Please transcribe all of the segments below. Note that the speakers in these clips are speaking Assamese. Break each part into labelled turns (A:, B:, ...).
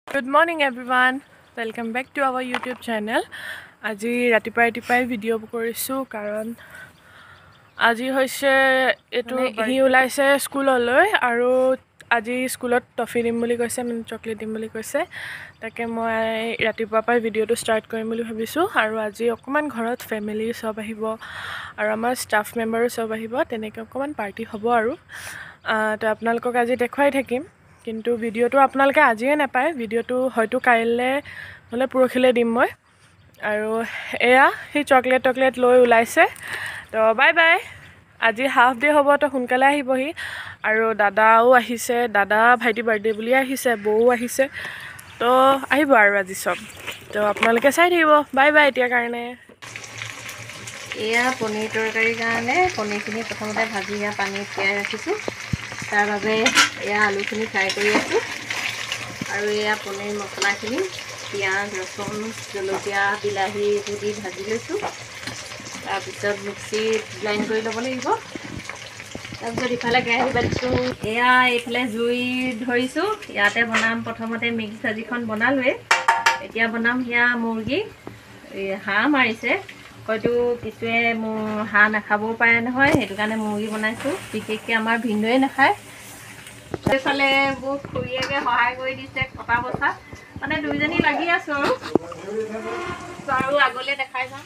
A: Good morning everyone. Welcome back to our YouTube channel. আজি ৰাতিপুৱাই ভিডিঅ' কৰিছোঁ কাৰণ আজি হৈছে এটো হি ওলাইছে স্কুললৈ আৰু আজি স্কুলত টফি দিম বুলি কৈছে মানে চকলেট দিম বুলি কৈছে তাকে মই ৰাতিপুৱাৰ পৰা ভিডিঅ'টো ষ্টাৰ্ট কৰিম বুলি ভাবিছোঁ আৰু আজি অকমান ঘৰত ফ্যামিলি সব আহিব আৰু আমাৰ ষ্টাফ মেম্বাৰো সব আহিব তেনেকৈ অকমান পাৰ্টি হ'ব আৰু তো আপোনালোকক আজি দেখুৱাই থাকিম কিন্তু ভিডিঅ'টো আপোনালোকে আজিয়ে নাপায় ভিডিঅ'টো হয়তো কাইলৈ নহলে পৰখিলৈ দিম মই আৰু এয়া হি চকলেট লৈ ওলাইছে তো বাই বাই আজি হাফ ডে হ'ব তো সোনকালে আহিবহি আৰু দাদাও আহিছে দাদা ভাইটি বাৰ্থডে বুলি আহিছে বৌ আহিছে তো আহিব আৰু আজি সব তো আপোনালোকে চাই থাকিব বাই বাই এতিয়া কাৰণে
B: এয়া পনীৰ তৰকাৰীৰ কাৰণে পনীৰখিনি প্ৰথমতে ভাজি পানীত তিয়াই ৰাখিছোঁ তাৰ বাবে এয়া আলুখিনি ফ্ৰাই কৰি আছোঁ আৰু এয়া পনীৰ মছলাখিনি পিঁয়াজ ৰচুন জলকীয়া বিলাহী দি ভাজি লৈছোঁ তাৰপিছত মিক্সিত গ্ৰাইণ্ড কৰি ল'ব লাগিব তাৰপিছত ইফালে কেৰাহী পাতিছোঁ এয়া এইফালে জুই ধৰিছোঁ ইয়াতে বনাম প্ৰথমতে মিক্স ভাজিখন বনালোৱে এতিয়া বনাম সেয়া মুৰ্গী হাঁহ মাৰিছে হয়তো কিছুৱে হাঁহ নাখাবও পাৰে নহয় সেইটো কাৰণে মুৰ্গী বনাইছোঁ বিশেষকৈ আমাৰ ভিনদেউৱে নাখায় এইফালে মোক খুৰীয়েকে সহায় কৰি দিছে কটা বচা মানে দুইজনী লাগি আছোঁ আৰু আগলৈ দেখাই যাম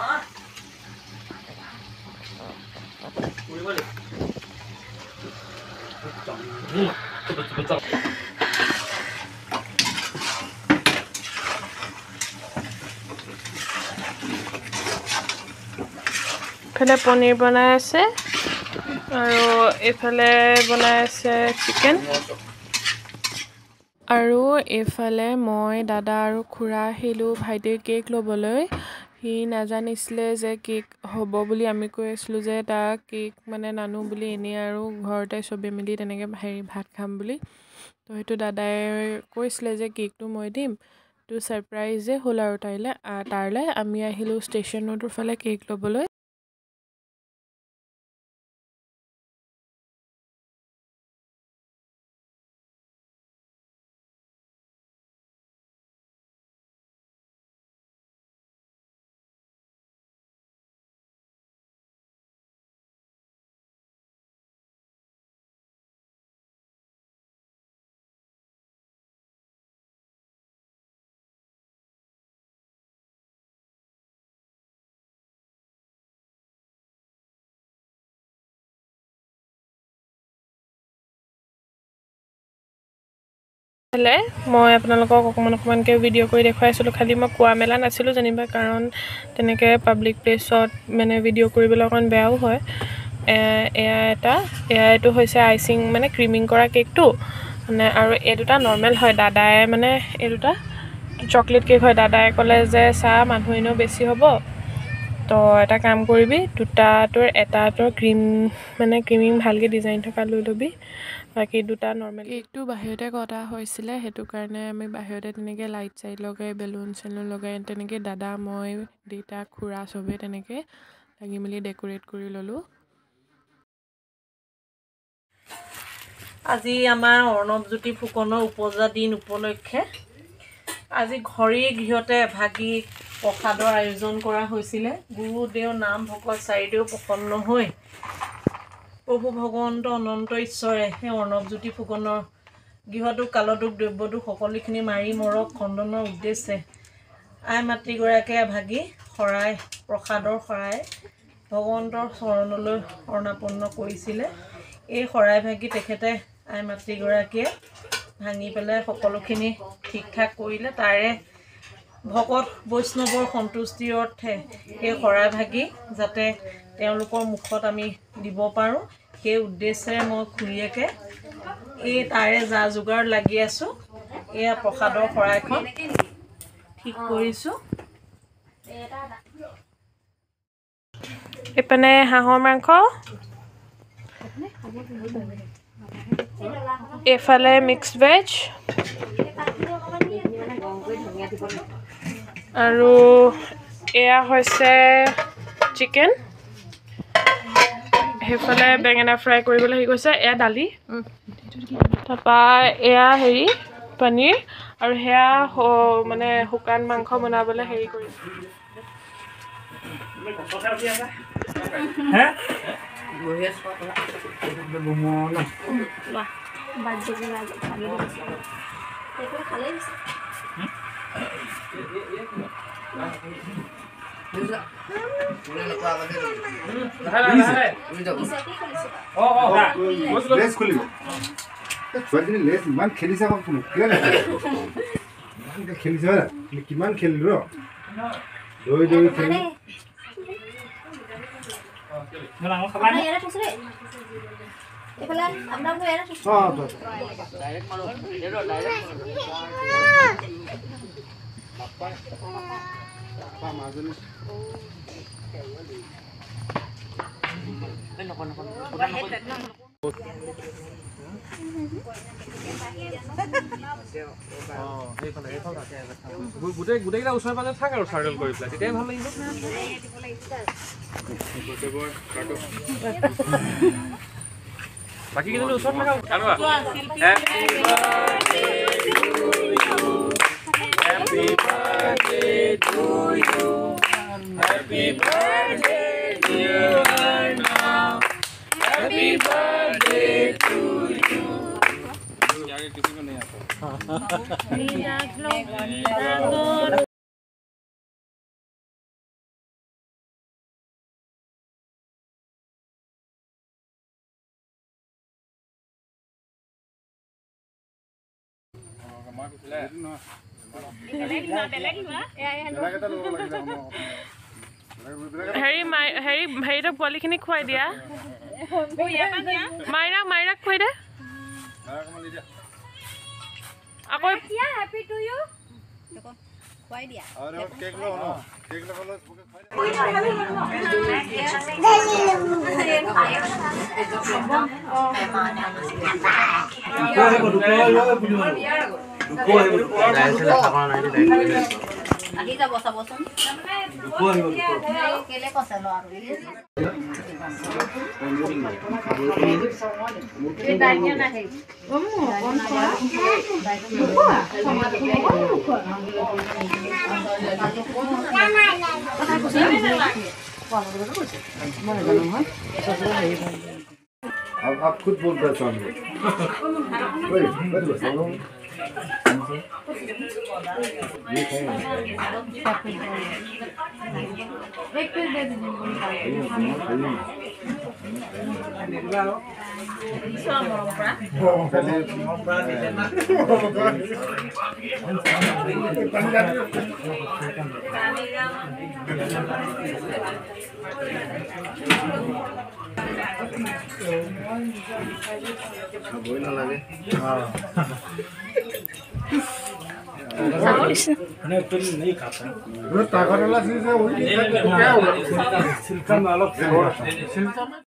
A: এফালে পনীৰ বনাই আছে আৰু এফালে বনাই আছে চিকেন আৰু এফালে মই দাদা আৰু খুৰা আহিলোঁ ভাইটিৰ কেক ল'বলৈ সি নাজানিছিলে যে কেক হ'ব বুলি আমি কৈ আছিলোঁ যে তাৰ কেক মানে নানো বুলি এনেই আৰু ঘৰতে চবে মিলি তেনেকৈ ভাত খাম বুলি তো সেইটো দাদাই কৈছিলে যে কেকটো মই দিম তো ছাৰপ্ৰাইজে হ'ল আৰু তাৰলৈ আমি আহিলোঁ ষ্টেচন ৰোডৰ ফালে কেক ল'বলৈ মই আপোনালোকক অকণমানকৈ ভিডিঅ' কৰি দেখুৱাইছিলোঁ খালি মই কোৱা মেলা নাছিলোঁ যেনিবা কাৰণ তেনেকৈ পাব্লিক প্লেচত মানে ভিডিঅ' কৰিবলৈ অকণ বেয়াও হয় এইটো হৈছে আইচিং মানে ক্ৰিমিং কৰা কেকটো মানে আৰু এই দুটা নৰ্মেল হয় দাদাই মানে এই দুটা চকলেট কেক হয় দাদাই ক'লে যে চাহ মানুহ এনেও বেছি হ'ব তো এটা কাম কৰিবি এটাটোৰ ক্ৰিমিং ভালকৈ ডিজাইন থকা লৈ ল'বি বাকী দুটা নৰ্মেল কেকটো বাহিৰতে কটা হৈছিলে সেইটো কাৰণে আমি বাহিৰতে তেনেকৈ লাইট চাইট লগাই বেলুন চেলুন লগাই তেনেকৈ দাদা মই দেউতা খুৰা চবেই তেনেকৈ লাগি মেলি ডেক'ৰেট কৰি ল'লোঁ
B: আজি আমাৰ অৰ্ণৱজ্যোতি ফুকনৰ উপজা দিন উপলক্ষে আজি ঘড়ী গৃহতে এভাগী প্ৰসাদৰ আয়োজন কৰা হৈছিলে গুৰুদেও নাম ভকত চাৰিদেও প্ৰসন্ন হৈ প্ৰভু ভগৱন্ত অনন্ত ঈশ্বৰে সেই অৰ্ণৱজ্যোতি ফুকনৰ গৃহটোক কালদুখ দ্ৰব্যদুখ সকলোখিনি মাৰি মৰক খণ্ডনৰ উদ্দেশ্যে আই মাতৃগৰাকীয়ে এভাগী শৰাই প্ৰসাদৰ শৰাই ভগৱন্তৰ চৰণলৈ অৰ্ণাপন্ন কৰিছিলে এই শৰাই ভাগি তেখেতে আই মাতৃগৰাকীয়ে ভাঙি পেলাই সকলোখিনি ঠিক ঠাক কৰিলে তাৰে ভকত বৈষ্ণৱৰ সন্তুষ্টিৰ অৰ্থে এই শৰাই ভাগি যাতে তেওঁলোকৰ মুখত আমি দিব পাৰোঁ সেই উদ্দেশ্যেৰে মই খুৰীয়েকে এই তাৰে যা যোগাৰ লাগি আছোঁ এয়া প্ৰসাদৰ শৰাইখন ঠিক কৰিছোঁ
A: এইপিনে হাঁহৰ মাংস এইফালে মিক্সড ভেজ আৰু এয়া হৈছে চিকেন সেইফালে বেঙেনা ফ্ৰাই কৰিবলৈ হেৰি কৈছে এয়া দালি তাৰপৰা এয়া হেৰি পনীৰ আৰু সেয়া মানে শুকান মাংস বনাবলৈ হেৰি কৰিছোঁ।
C: ইমান খেলিছে খেলিছে কিমান খেলিলো ৰ দৌৰি দৌৰি খেলি
D: গোটেইকেইটা ওচৰে পাজৰে থাক আৰু চাৰ্কেল কৰি পেলাই তেতিয়াই ভাল লাগিব। বাকী কেইজনী ওচৰত থাকা।
A: হেৰিটো পোৱালিখিনিক খুৱাই দিয়া। মাইৰাক খুৱাই দে। আকৌ
E: হেপী টু ইউ খুৱাই দিয়া। আহি যাব চাবচোন কেলে কৈছে
C: आप खुद बोल रहे सामने
E: एक पीस दे दीजिए।
C: नहीं खाता ताकत वाला चीज है वही क्या होगा